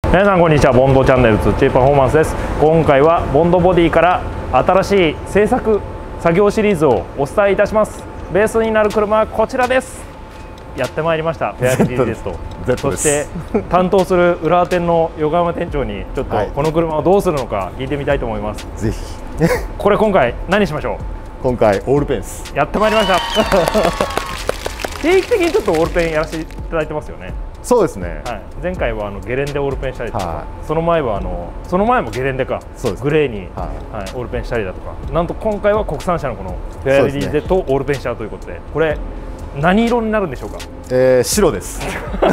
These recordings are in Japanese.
皆さんこんにちは。ボンドチャンネルツッチーパフォーマンスです。今回はボンドボディから新しい製作作業シリーズをお伝えいたします。ベースになる車はこちらです。やってまいりましたフェアリティテスト。そして担当する浦和店の横山店長にちょっとこの車をどうするのか聞いてみたいと思います。 ぜひこれ今回何しましょう。 今回オールペンスやってまいりました。定期的にちょっとオールペンやらせていただいてますよね。 そうですね、 はい、前回はゲレンデオールペンしたりとか、その前はその前もゲレンデか、 そうです、 グレーに、はい、オールペンしたりだとか、なんと今回は国産車のこのフェアリー Z をオールペンしちゃうということで、これ何色になるんでしょうか。 白です。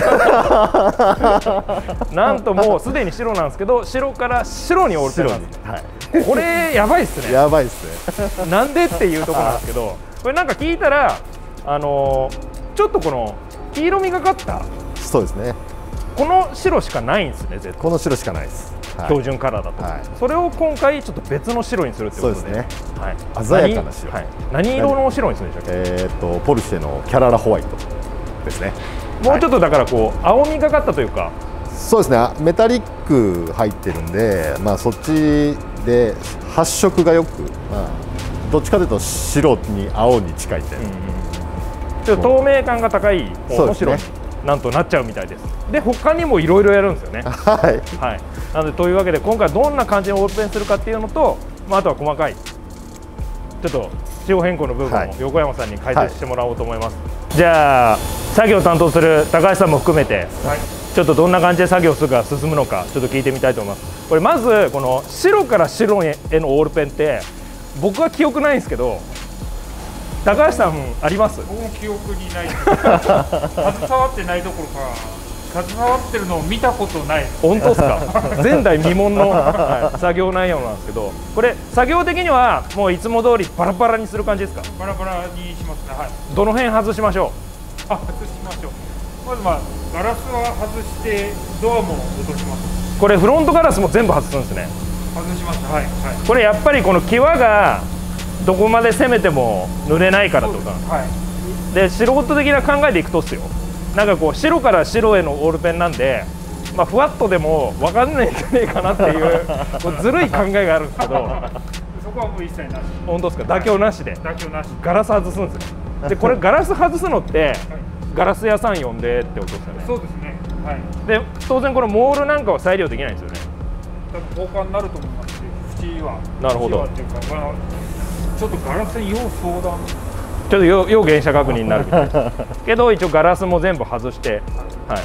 なんともうすでに白なんですけど、白から白にオールペンなんです。はい、これやばいっすね。 やばいっすね。 なんでっていうところなんですけど、これなんか聞いたらちょっとこの黄色みがかったそうですね。 この白しかないんですね。 この白しかないです。 標準カラーだと、それを今回ちょっと別の白にするってことで、 そうですね。 はい、 鮮やかな白。 何色の白にするんでしたっけ。 ポルシェのキャララホワイトですね。 もうちょっとだからこう青みがかったというか。 そうですね。メタリック入ってるんで、まあそっちで発色がよく、まあどっちかというと白に青に近いみたいな。 ちょっと透明感が高い方の白になんとなっちゃうみたいです。で他にもいろいろやるんですよね。はい、はい、なのでというわけで今回どんな感じにオールペンするかっていうのと、まあ、あとは細かいちょっと仕様変更の部分を横山さんに解説してもらおうと思います。じゃあ作業を担当する高橋さんも含めて、ちょっとどんな感じで作業するか進むのかちょっと聞いてみたいと思います。これまずこの白から白へのオールペンって僕は記憶ないんですけど、高橋さんあります？ 僕も記憶にない。携わってないどころか携わってるのを見たことない。 本当ですか？前代未聞の、作業内容なんですけど、これ作業的にはもういつも通りバラバラにする感じですか？ バラバラにしますね。はい。 どの辺外しましょう？ 外しましょう。まずガラスは外してドアも落とします。 これフロントガラスも全部外すんですね。 外します。はい。はい。 これやっぱりこの際がどこまで攻めても濡れないからとか、で素人的な考えでいくとっすよ、なんかこう白から白へのオールペンなんで、まあ、ふわっとでも分かんないんじゃねえかなっていうずるい考えがあるんですけどそこはもう一切なし。 本当ですか？妥協なしで妥協なしガラス外すんですよ。でこれガラス外すのってガラス屋さん呼んでってことですよね。 そうですね。はい。 で当然これモールなんかは再利用できないんですよね。 多分交換になると思いますし、縁はなるほど。 ちょっとガラスに要相談、 ちょっと要原車確認になるみたいなけど一応ガラスも全部外して、はい、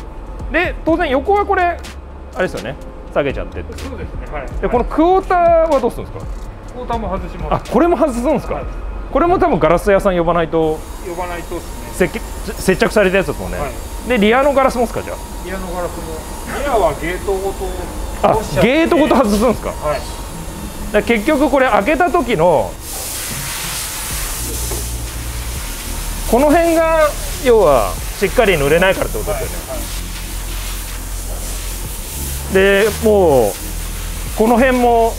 で当然横はこれあれですよね、下げちゃってって。 そうですね。はい。 でこのクォーターはどうするんですか？ クォーターも外します。 あ、これも外すんですか？これも多分ガラス屋さん呼ばないとですね。 接着されたやつですもんね。でリアのガラスもですか？じゃあリアのガラスも、リアはゲートごとゲートごと外すんですか？ はい。 だ結局これ開けた時のこの辺が要はしっかり濡れないからってことですよね。でもうこの辺も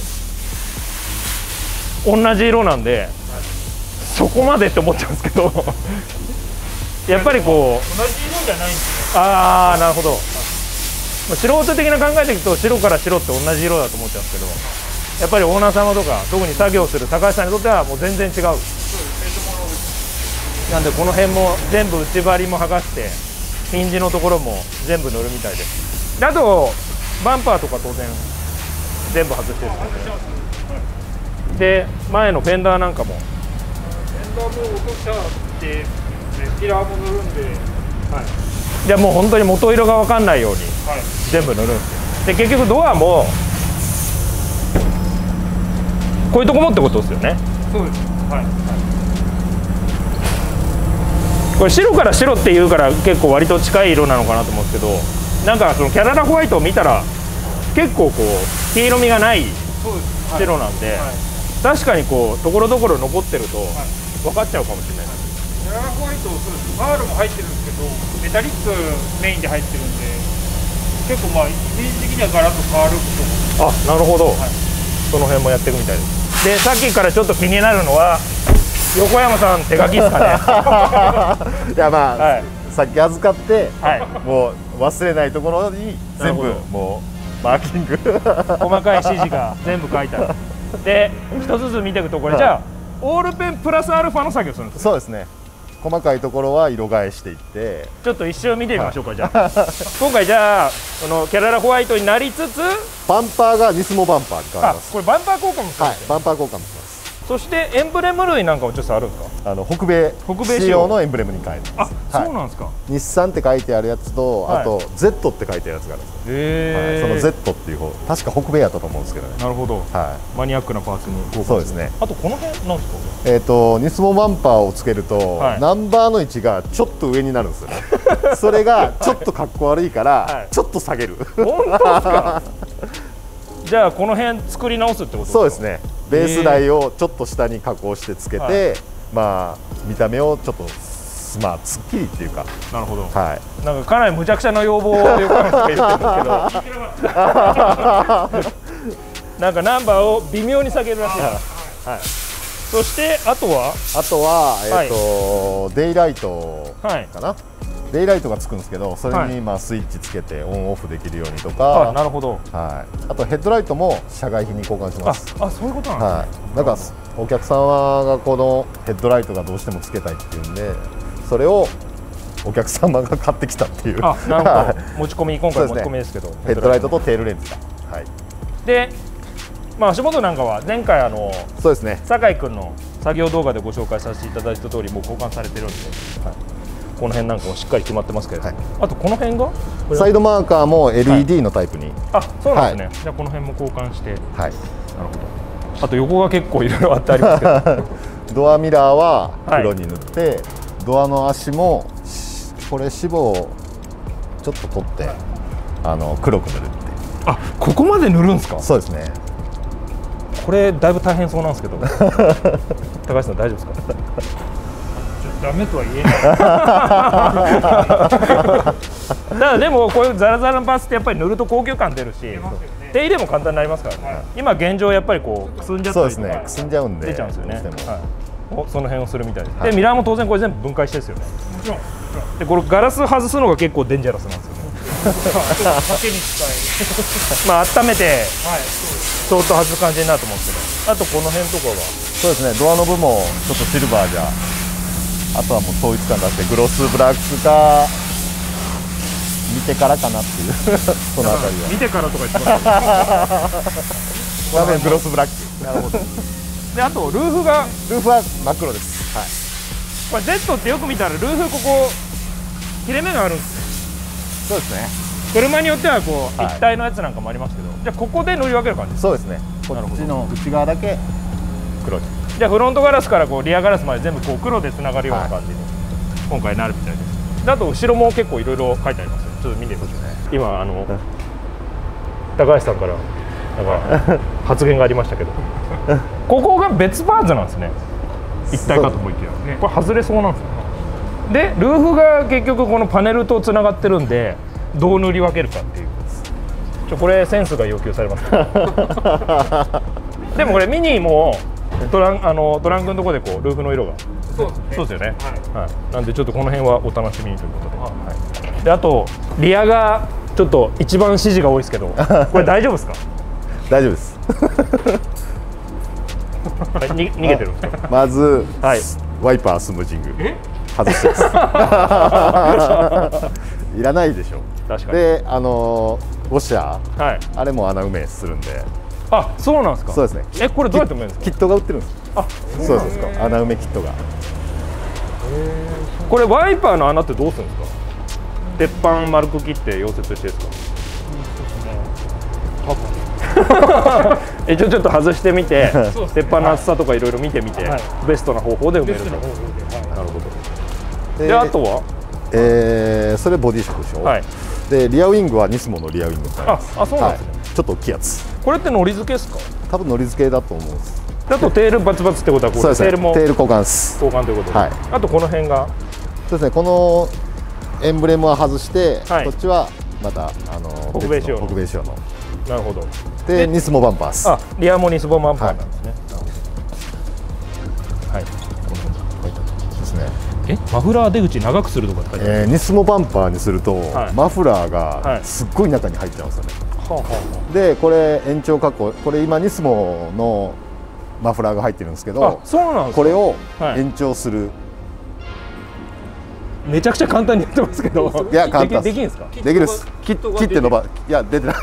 同じ色なんで、そこまでって思っちゃうんですけどやっぱりこう同じ色じゃないんですね。 ああ、なるほど。素人的な考えでいくと白から白って同じ色だと思っちゃうんですけど、やっぱりオーナー様とか特に作業する高橋さんにとってはもう全然違う。なんでこの辺も全部内張りも剥がしてヒンジのところも全部塗るみたいです。であとバンパーとか当然全部外してるんですで、前のフェンダーなんかもフェンダーも落としちゃってピラーも塗るんで、 じゃあもう本当に元色が分かんないように全部塗るんですよ。で結局ドアもこういうとこもってことですよね。 そうです。はい。 これ白から白っていうから結構割と近い色なのかなと思うんですけど、なんかそのキャララホワイトを見たら結構こう黄色みがない白なんで、確かにこうところどころ残ってると分かっちゃうかもしれないです。 キャララホワイト、そうです。パールも入ってるんですけどメタリックメインで入ってるんで、結構まあイメージ的にはガラッと変わると思う。 あ、なるほど。その辺もやっていくみたいです。でさっきからちょっと気になるのは横山さん手書きですかね。 いやまあ、さっき預かって、もう忘れないところに全部もうマーキング細かい指示が全部書いてある。で一つずつ見ていくと、これじゃあオールペンプラスアルファの作業するんですね。 そうですね。細かいところは色替えしていって、 ちょっと一瞬見てみましょうか、じゃあ今回じゃあこのキャララホワイトになりつつ、 バンパーがニスモバンパーに変わります。 これバンパー効果もそうはいですよ、 バンパー交換もします。 そしてエンブレム類なんかもちょっとあるんですか？ 北米仕様のエンブレムに変えます。 そうなんですか。 日産って書いてあるやつと、あと Z って書いてあるやつがあるんですよ。その Z っていう方、確か北米やったと思うんですけどね。 なるほど。マニアックなパーツに交換。 そうですね。 あとこの辺なんですか？ニスモバンパーをつけると、ナンバーの位置がちょっと上になるんですよね。それがちょっとかっこ悪いから、ちょっと下げる。 本当ですか？じゃあこの辺作り直すってことですか？ そうですね。ベース台をちょっと下に加工してつけて、まあ見た目をちょっとすっきりっていうか。 なるほど。 はい。 なんかかなり無茶苦茶な要望を横山さんが言ってるんですけど、なんかナンバーを微妙に下げるらしいです。はい。そしてあとはデイライトかな。デイライトがつくんですけど、それにスイッチつけてオンオフできるようにとか。 なるほど。 はい。あとヘッドライトも社外品に交換します。 そういうことなんですね。 なんかお客様がこのヘッドライトがどうしてもつけたいっていうんで、それをお客様が買ってきたっていう。 なるほど。持ち込み、今回持ち込みですけど。 ヘッドライトとテールレンズが。はい。 で、足元なんかは前回そうですね。 酒井君の作業動画でご紹介させていただいた通りもう交換されてるんで。この辺なんかもしっかり決まってますけれども、あとこの辺がサイドマーカーも LED のタイプに、 そうなんですね。じゃあこの辺も交換して、なるほど。あと横が結構いろいろあってありますけどドアミラーは黒に塗って、ドアの足もこれ脂肪をちょっと取って黒く塗るって。 ここまで塗るんですか？ そうですね。 これだいぶ大変そうなんですけど高橋さん大丈夫ですか？ ダメとは言えない。 だからでもこういうザラザラのパーツってやっぱり塗ると高級感出るし、手入れも簡単になりますからね。今現状やっぱりこうくすんじゃったりとか、 くすんじゃうんで出ちゃうんですよね。その辺をするみたいです。でミラーも当然これ全部分解してですよね。 もちろん。 でこれガラス外すのが結構デンジャラスなんですよね。 賭けに使温めてそーっと外す感じになると思うんですけど、あとこの辺とかはそうですね。ドアノブもちょっとシルバーじゃ。あとはもう統一感出してグロスブラックか見てからかなっていうそのあたりは見てからとか言ってます多分グロスブラック。 なるほど。であとルーフは真っ黒です。 これ Z ってよく見たらルーフここ切れ目があるんですよ。そうですね。 車によってはこう一体のやつなんかもありますけど、じゃあここで塗り分ける感じですか？ そうですね。こっちの内側だけ黒に。 じゃあフロントガラスからこうリアガラスまで全部こう黒でつながるような感じに今回なるみたいです。あと後ろも結構いろいろ書いてありますよ。ちょっと見てみましょうね。今高橋さんからなんか発言がありましたけどここが別パーツなんですね。一体かと思いきや、これ外れそうなんですよ。でルーフが結局このパネルとつながってるんでどう塗り分けるかっていうこれセンスが要求されますでもこれミニもトランクのところでこうルーフの色がそうですよね。なんでちょっとこの辺はお楽しみにということで、であとリアがちょっと一番指示が多いですけどこれ大丈夫ですか？ 大丈夫です逃げてるんですか？ まずワイパースムージング外してますいらないでしょ。 確かに。 でウォッシャー、あれも穴埋めするんで。 そうなんですか？ そうですね。 これどうやって埋めるんですか？ キットが売ってるんです。そうですか。穴埋めキットが。 これワイパーの穴ってどうするんですか？鉄板丸く切って溶接してですか？ちょっと外してみて鉄板の厚さとかいろいろ見てみてベストな方法で埋めると。なるほど。であとはそれボディショックでしょ。でリアウィングはニスモのリアウィング。 そうなんですね。 ちょっと大きいやつ。 これってのり付けですか？ 多分のり付けだと思うんです。 あとテールバツバツってことはこれテールもテール交換です。 交換ということで。あとこの辺がそうですね。このエンブレムは外してこっちはまた北米仕様の。 なるほど。 でニスモバンパース。 リアもニスモバンパーなんですね。 ですね。 マフラー出口長くするとかって書いてある。 ニスモバンパーにするとマフラーがすっごい中に入っちゃうんですよね。 でこれ延長加工、これ今ニスモのマフラーが入ってるんですけど、 そうなんですか。 これを延長する、 めちゃくちゃ簡単に言ってますけど、 いや簡単できるんですか。 できるです。切って伸ば、いや出てない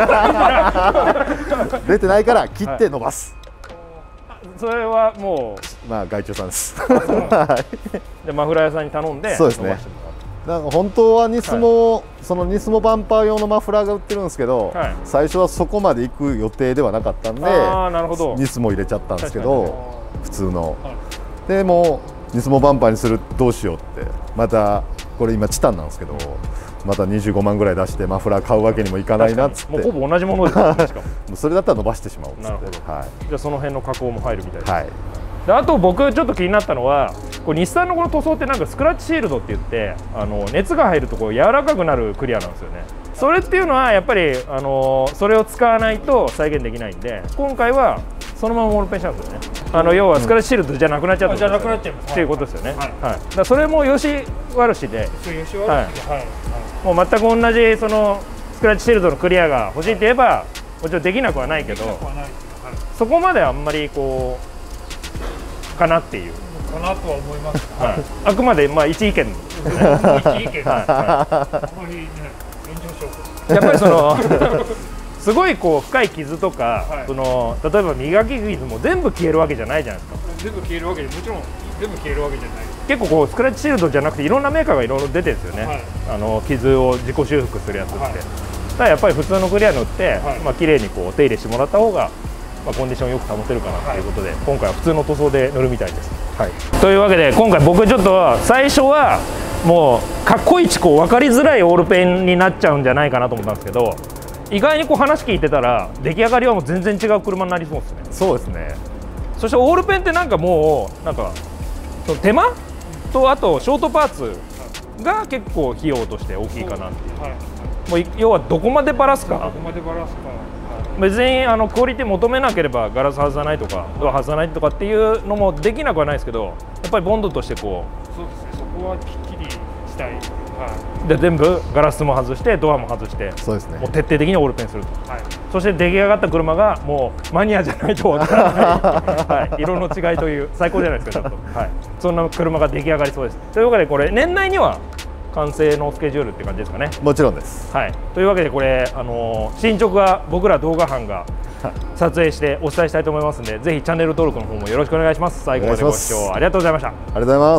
出てないから切って伸ばす、 それはもうまあ外注さんです。 でマフラー屋さんに頼んで、 そうですね。だから本当はニスモ、そのニスモバンパー用のマフラーが売ってるんですけど、最初はそこまで行く予定ではなかったんで、ニスモ入れちゃったんですけど、普通の。でもニスモバンパーにする、どうしようって、またこれ今チタンなんですけど、また25万ぐらい出してマフラー買うわけにもいかないなっつって、 もうほぼ同じものですね。しかもそれだったら伸ばしてしまおうっつって。 なるほど。 じゃあその辺の加工も入るみたいです。 はい。 であと僕ちょっと気になったのは、これ日産のこの塗装ってなんかスクラッチシールドって言って、熱が入るとこう柔らかくなるクリアなんですよね。それっていうのはやっぱりそれを使わないと再現できないんで、今回はそのままモノペンしたんですよね。要はスクラッチシールドじゃなくなっちゃったっていうことですよね。はい。だからそれもよし悪しで、もう全く同じそのスクラッチシールドのクリアが欲しいと言えばもちろんできなくはないけど、そこまであんまりこうかなっていうかなとは思います。 あくまでまあ一意見ですね。 一意見。 やっぱりそのすごいこう深い傷とか、その例えば磨き傷も全部消えるわけじゃないじゃないですか。 全部消えるわけで、もちろん全部消えるわけじゃない。 結構こうスクラッチシールドじゃなくていろんなメーカーがいろいろ出てるんですよね。傷を自己修復するやつって。だからやっぱり普通のクリア塗って、まあ綺麗にこうお手入れしてもらった方が、まあコンディションよく保てるかなということで、今回は普通の塗装で塗るみたいです。というわけで今回僕ちょっと最初はもうかっこいいこう分かりづらいオールペンになっちゃうんじゃないかなと思ったんですけど、意外にこう話聞いてたら出来上がりはもう全然違う車になりそうですね。 そうですね。 そしてオールペンってなんかもうなんかその手間とあとショートパーツが結構費用として大きいかなっていう。もう要はどこまでバラすか。別にクオリティ求めなければガラス外さないとかドア外さないとかっていうのもできなくはないですけど、やっぱりボンドとしてこう、 そうですね、そこはきっちりしたい。 で全部ガラスも外してドアも外して、 そうですね、 もう徹底的にオールペンすると。そして出来上がった車がもうマニアじゃないとわからない、色の違いという最高じゃないですかちょっと、そんな車が出来上がりそうです。というわけでこれ年内には完成のスケジュールって感じですかね。 もちろんです。 というわけでこれ進捗は僕ら動画班が撮影してお伝えしたいと思いますので、ぜひチャンネル登録の方もよろしくお願いします。最後までご視聴ありがとうございました。 ありがとうございます。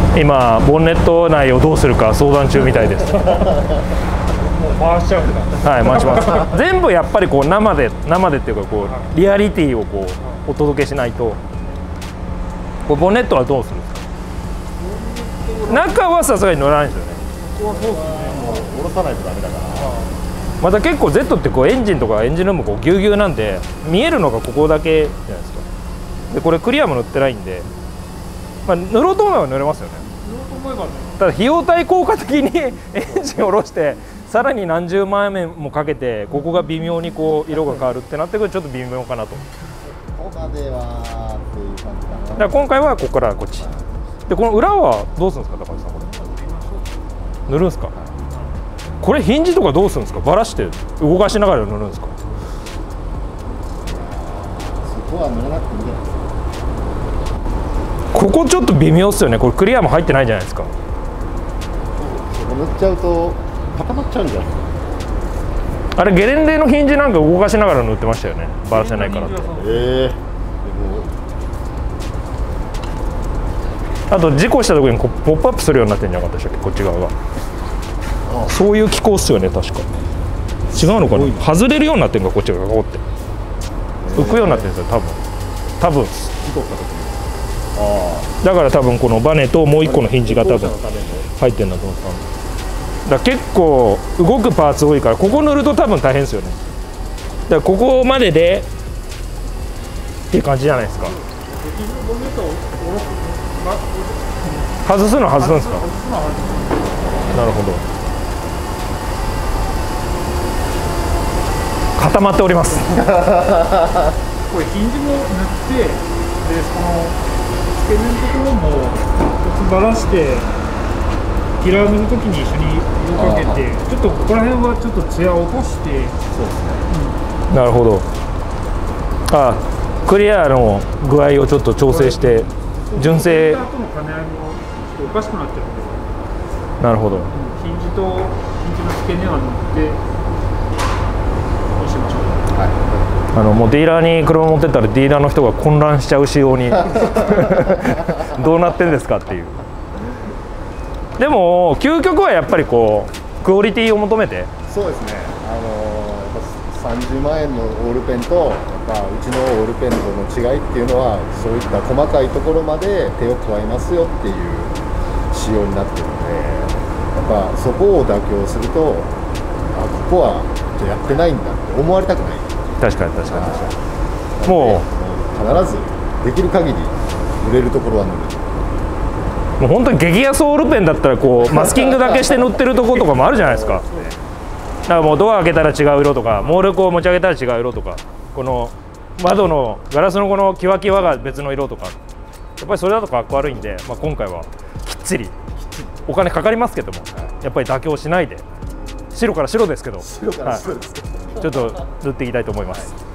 今ボンネット内をどうするか相談中みたいです。 もう回しちゃうんだ。 回します。全部やっぱりこう生でっていうかこうリアリティをこうお届けしないと。これボンネットはどうするんですか。中はさすがに乗らないんですよね。 ここはそうですね。もう下ろさないとダメだから。 また結構 Z ってこうエンジンとかエンジンルームこうギュウギュウなんで見えるのがここだけじゃないですか。でこれクリアも塗ってないんで、まあ、塗ろうと思えば塗れますよね。ただ費用対効果的にエンジン下ろしてさらに何十万円もかけてここが微妙にこう色が変わるってなってくるとちょっと微妙かなと。 ここまではっていう感じかな。 だから今回はここからこっちで、この裏はどうするんですか高橋さん。これ塗るんですか。これヒンジとかどうするんですか。バラして動かしながら塗るんですか。 そこは塗らなくていいんじゃないですか。 ここちょっと微妙っすよね。これクリアも入ってないじゃないですか。 そこ塗っちゃうと固まっちゃうんじゃないですか。 あれゲレンデのヒンジなんか動かしながら塗ってましたよね。バラせないからって。あと事故した時にこうポップアップするようになってんじゃなかったでしたっけ、こっち側が。そういう機構っすよね確か。違うのかな。外れるようになってるのかこっち側がこうって浮くようになってるんですよ多分事故った時に。だから多分このバネともう一個のヒンジが多分入ってるんだと思うんです。だから結構動くパーツ多いからここ塗ると多分大変ですよね。だからここまででっていう感じじゃないですか。外すんですか。なるほど。固まっております。 これヒンジも塗って、でこの付け根のところもばらしてティラー塗るときに一緒に色かけて、ちょっとここら辺はちょっと艶を落として。そうですね。なるほど。あ、クリアの具合をちょっと調整して、純正。 との兼ね合いもちょっとおかしくなってるんで。 なるほど。 ヒンジの付け根は塗って。こうしましょう。 はい。もうディーラーに車持ってったらディーラーの人が混乱しちゃう仕様にどうなってんですかっていう。でも究極はやっぱりこうクオリティを求めて。 そうですね。30万円のオールペンとやっぱうちのオールペンとの違いっていうのはそういった細かいところまで手を加えますよっていう仕様になってるので、やっぱそこを妥協するとここはやってないんだって思われたくない。 確かにもう必ずできる限り塗れるところは塗る。 もう本当に激安オールペンだったらこうマスキングだけして塗ってるところとかもあるじゃないですか。だからもうドア開けたら違う色とか、モールこう持ち上げたら違う色とか、この窓のガラスのこのキワキワが別の色とか、やっぱりそれだとかっこ悪いんで、今回はきっちりお金かかりますけども、やっぱり妥協しないで白から白ですけど、ちょっと塗っていきたいと思います。